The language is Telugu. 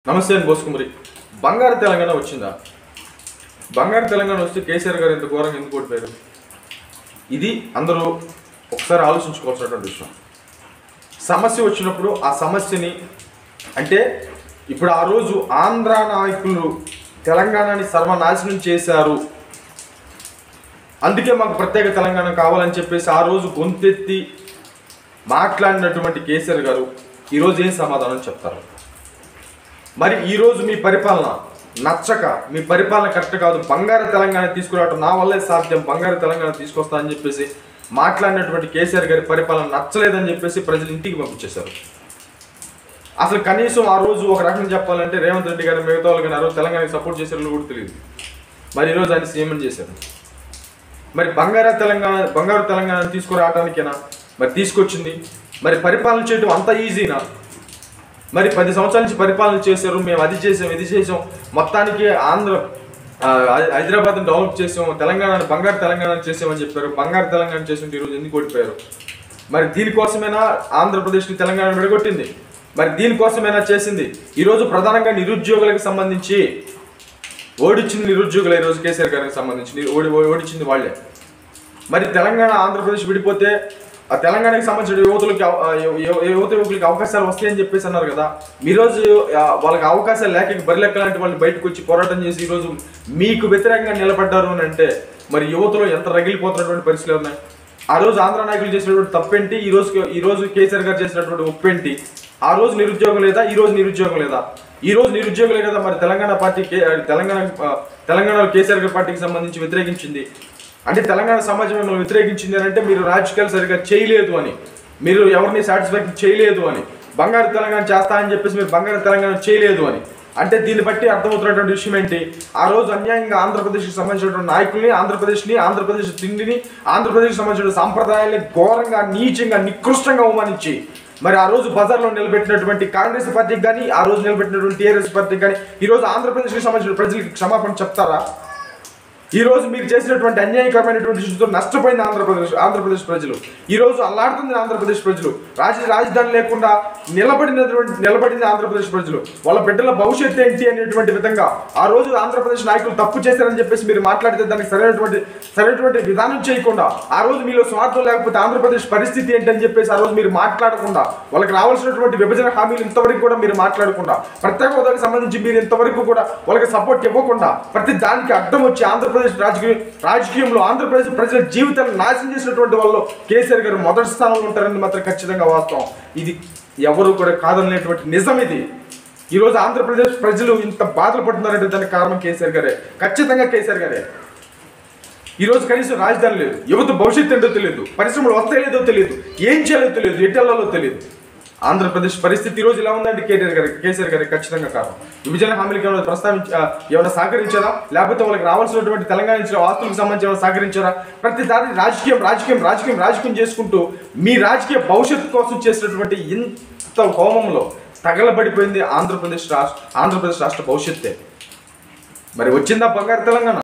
నమస్తే అని బోసుకుమరి బంగారు తెలంగాణ వచ్చిందా? బంగారు తెలంగాణ వస్తే కేసీఆర్ గారు ఎంత ఘోరంగా ఎందుకు ఓడిపోయారు? ఇది అందరూ ఒకసారి ఆలోచించుకోవాల్సినటువంటి విషయం. సమస్య వచ్చినప్పుడు ఆ సమస్యని అంటే ఇప్పుడు ఆ రోజు ఆంధ్ర నాయకులు తెలంగాణని సర్వనాశనం చేశారు, అందుకే మాకు ప్రత్యేక తెలంగాణ కావాలని చెప్పేసి ఆ రోజు గొంతెత్తి మాట్లాడినటువంటి కేసీఆర్ గారు ఈరోజు ఏం సమాధానం చెప్తారు? మరి ఈరోజు మీ పరిపాలన నచ్చక, మీ పరిపాలన కరెక్ట్ కాదు, బంగారు తెలంగాణ తీసుకురావటం నా వల్లే సాధ్యం, బంగారు తెలంగాణ తీసుకొస్తా అని చెప్పేసి మాట్లాడినటువంటి కేసీఆర్ గారి పరిపాలన నచ్చలేదని చెప్పేసి ప్రజలు ఇంటికి పంపించేశారు. అసలు కనీసం ఆ రోజు ఒక రకంగా చెప్పాలంటే రేవంత్ రెడ్డి గారు మిగతా వాళ్ళు కానీ ఆ రోజు తెలంగాణకి సపోర్ట్ చేశారో కూడా తెలియదు. మరి ఈరోజు ఆయన సీఎం చేశారు. మరి బంగారు తెలంగాణ తీసుకురావడానికేనా మరి తీసుకొచ్చింది? మరి పరిపాలన చేయడం అంత ఈజీనా? మరి 10 సంవత్సరాల నుంచి పరిపాలన చేశారు, మేము అది చేసాం ఇది చేసాం, మొత్తానికి హైదరాబాద్ని డెవలప్ చేసాం, బంగారు తెలంగాణ చేసామని చెప్పారు. బంగారు తెలంగాణ చేసి ఈరోజు ఎందుకు ఓడిపోయారు? మరి దీనికోసమైనా ఆంధ్రప్రదేశ్ని తెలంగాణ విడగొట్టింది? మరి దీనికోసమైనా చేసింది? ఈరోజు ప్రధానంగా నిరుద్యోగులకు సంబంధించి ఓడించింది నిరుద్యోగులు. ఈరోజు కేసీఆర్ గారికి సంబంధించి ఓడించింది వాళ్ళే. మరి తెలంగాణ ఆంధ్రప్రదేశ్ విడిపోతే ఆ తెలంగాణకి సంబంధించిన యువకులకి అవకాశాలు వస్తాయని చెప్పేసి అన్నారు కదా. ఈరోజు వాళ్ళకి అవకాశాలు లేక బరిలెక్క లాంటి వాళ్ళు బయటకు వచ్చి పోరాటం చేసి ఈరోజు మీకు వ్యతిరేకంగా నిలబడ్డారు అని అంటే మరి యువతలో ఎంత రగిలిపోతున్నటువంటి పరిస్థితులు ఉన్నాయి. ఆ రోజు ఆంధ్ర నాయకులు చేసినటువంటి తప్పేంటి, ఈరోజు కేసీఆర్ గారు చేసినటువంటి ఒప్పేంటి? ఆ రోజు నిరుద్యోగం లేదా, ఈ రోజు నిరుద్యోగం లేదా? ఈ రోజు నిరుద్యోగులే కదా మరి తెలంగాణలో కేసీఆర్ గారి పార్టీకి సంబంధించి వ్యతిరేకించింది. అంటే తెలంగాణ సమాజం మిమ్మల్ని వ్యతిరేకించింది అని అంటే మీరు రాజకీయాలు సరిగ్గా చేయలేదు అని, మీరు ఎవరిని సాటిస్ఫాక్షన్ చేయలేదు అని, బంగారు తెలంగాణ చేస్తా అని చెప్పేసి మీరు బంగారు తెలంగాణ చేయలేదు అని అంటే దీన్ని బట్టి అర్థమవుతున్నటువంటి విషయం ఏంటి? ఆ రోజు అన్యాయంగా ఆంధ్రప్రదేశ్కి సంబంధించినటువంటి నాయకుల్ని, ఆంధ్రప్రదేశ్ తిండిని, ఆంధ్రప్రదేశ్కి సంబంధించిన సాంప్రదాయాల్ని ఘోరంగా, నీచంగా, నికృష్టంగా అవమానించి మరి ఆ రోజు బజార్లో నిలబెట్టినటువంటి కాంగ్రెస్ పార్టీకి కానీ, ఆ రోజు నిలబెట్టినటువంటి టీఆర్ఎస్ పార్టీకి కానీ ఈరోజు ఆంధ్రప్రదేశ్కి సంబంధించిన ప్రజలకి క్షమాపణ చెప్తారా? ఈ రోజు మీరు చేసినటువంటి అన్యాయకరమైనటువంటి స్థితితో నష్టపోయింది ఆంధ్రప్రదేశ్ ప్రజలు. ఈ రోజు అల్లాడుతుంది ఆంధ్రప్రదేశ్ ప్రజలు. రాజధాని లేకుండా నిలబడింది ఆంధ్రప్రదేశ్ ప్రజలు. వాళ్ళ బిడ్డల భవిష్యత్తు ఏంటి అనేటువంటి విధంగా ఆ రోజు ఆంధ్రప్రదేశ్ నాయకులు తప్పు చేశారని చెప్పేసి మీరు మాట్లాడితే దానికి సరైనటువంటి విధానం చేయకుండా, ఆ రోజు మీలో స్వార్థం లేకపోతే ఆంధ్రప్రదేశ్ పరిస్థితి ఏంటని చెప్పేసి ఆ రోజు మీరు మాట్లాడకుండా, వాళ్ళకి రావాల్సినటువంటి విభజన హామీలు ఇంతవరకు కూడా మీరు మాట్లాడకుండా, ప్రత్యేక హోదాకి సంబంధించి మీరు ఇంతవరకు కూడా వాళ్ళకి సపోర్ట్ ఇవ్వకుండా, ప్రతి దానికి అడ్డం వచ్చి ఆంధ్రప్రదేశ్ రాజకీయంలో ఆంధ్రప్రదేశ్ ప్రజల జీవితాలను నాశనం చేసినటువంటి వాళ్ళు కేసీఆర్ గారు మొదటి స్థానంలో ఉంటారని మాత్రం ఖచ్చితంగా వాస్తవం. ఇది ఎవరు కూడా కాదనేటువంటి నిజం. ఇది ఈరోజు ఆంధ్రప్రదేశ్ ప్రజలు ఇంత బాధలు పడుతున్నారంటే దానికి కారణం కేసీఆర్ గారే, ఖచ్చితంగా కేసీఆర్ గారే. ఈరోజు కనీసం రాజధాని లేదు, యువత భవిష్యత్తు ఏంటో తెలియదు, పరిశ్రమలు వస్తాయో లేదో తెలియదు, ఏం చేయాలో తెలియదు, ఎట్టెళ్లాలో తెలియదు. ఆంధ్రప్రదేశ్ పరిస్థితి ఈరోజు ఇలా ఉందంటే కేసీఆర్ గారికి ఖచ్చితంగా కారణం. విభజన హామీలకి ఏమైనా సహకరించారా? లేకపోతే వాళ్ళకి రావాల్సినటువంటి తెలంగాణ ఇచ్చిన ఆస్తులకు సంబంధించి ఏమైనా సహకరించారా? ప్రతి దాని రాజకీయం చేసుకుంటూ మీ రాజకీయ భవిష్యత్తు కోసం చేసినటువంటి ఇంత హోమంలో తగలబడిపోయింది ఆంధ్రప్రదేశ్ రాష్ట్ర భవిష్యత్తే. మరి వచ్చిందా బంగారు తెలంగాణ?